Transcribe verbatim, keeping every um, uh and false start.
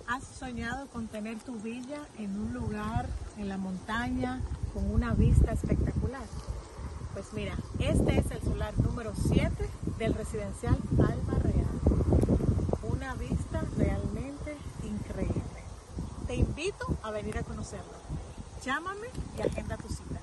¿Has soñado con tener tu villa en un lugar en la montaña con una vista espectacular? Pues mira, este es el solar número siete del residencial Alma Real. Una vista realmente increíble. Te invito a venir a conocerlo. Llámame y agenda tu cita.